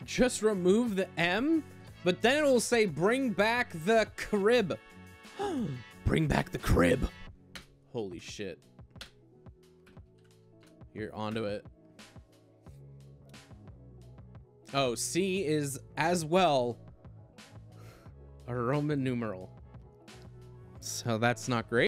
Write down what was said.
Just remove the M, but then it will say bring back the crib. Bring back the crib. Holy shit. You're onto it. Oh, C is as well a Roman numeral. So that's not great.